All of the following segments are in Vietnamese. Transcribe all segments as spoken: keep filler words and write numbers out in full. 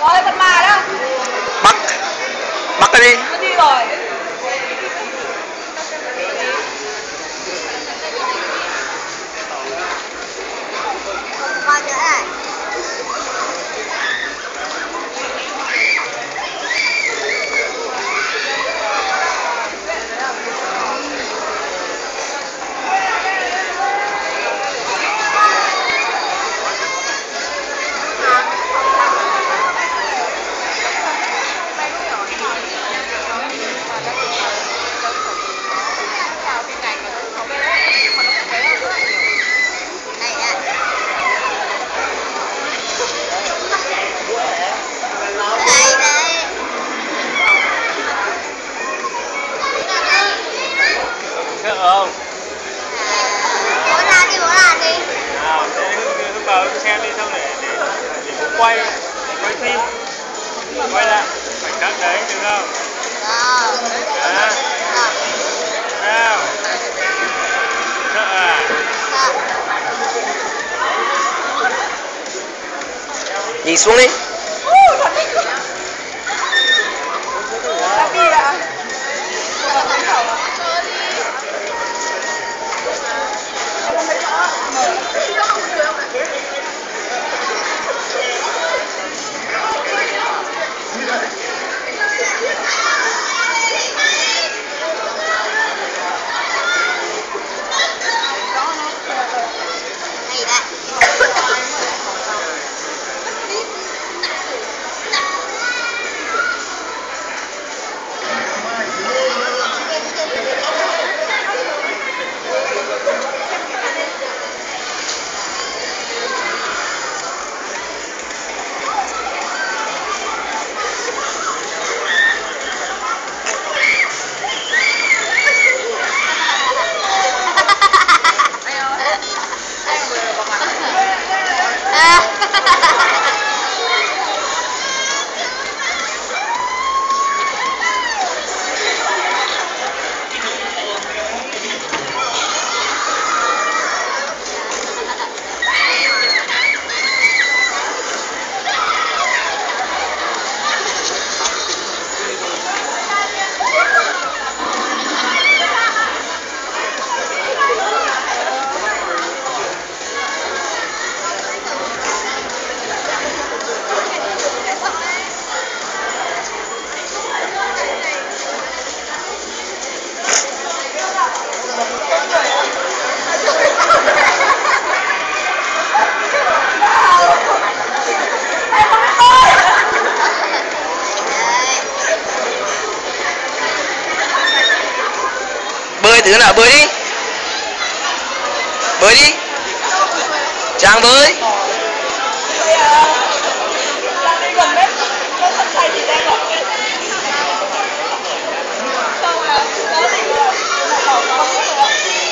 Rồi con ma đó. Bắt. Bắt cái đi. Nó đi rồi. Con nữa à? Được không? Bố làm đi, bố làm đi. Nào, để Hưng, Hưng vào Hưng xem đi xong để để để bố quay, để quay phim, quay lại khoảnh khắc đấy được không? Ờ. Đó. Ờ. Nào. Sợ à? Ờ. Nhìn xuống đi. Làm đi ạ. Hay đấy. Bơi thử nào, bơi đi. Bơi đi. Trang bơi. Đang đi gần bếp. Nó sắp say thì đang rồi. Xong rồi, nó thì rồi. Lại bỏ nó rồi.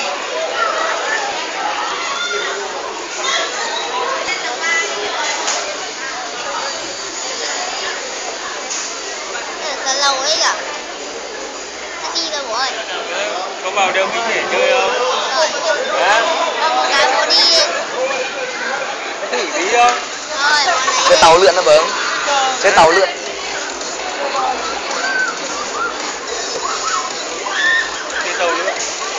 Rất lâu ấy nhở? Nó đi rồi bố ơi. Có vào đâu mình để chơi không? Rồi. Hả? Dạ bố đi đi. Thử tí không? Rồi, bố lấy Chơi đi. tàu lượn nó bớm. Chơi tàu lượn. Chơi tàu nữa.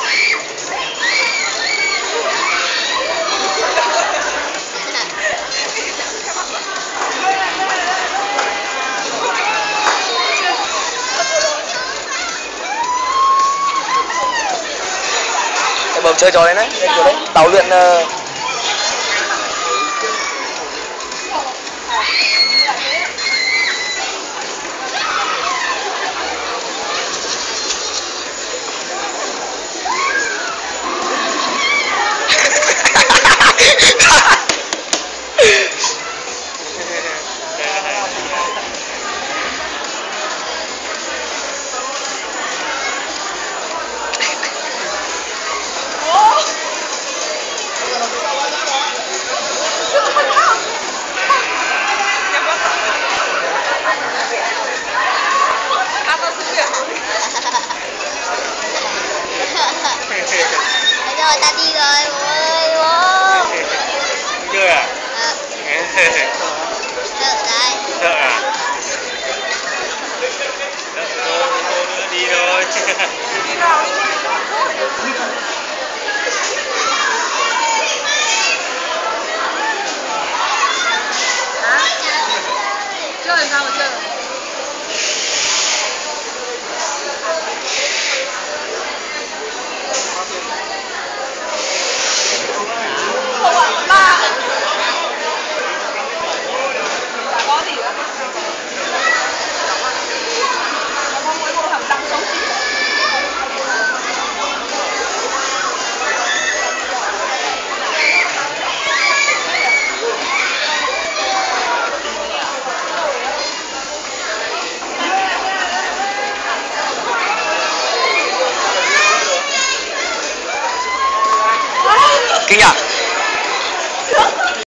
Cái bơm chơi trò đấy đấy. Chỗ đấy. Tàu lượn uh... Thế rồi ta đi rồi bố ơi bố. Chưa à? Ờ. Sợ Sợ đây. à? chơi làm sao mà chơi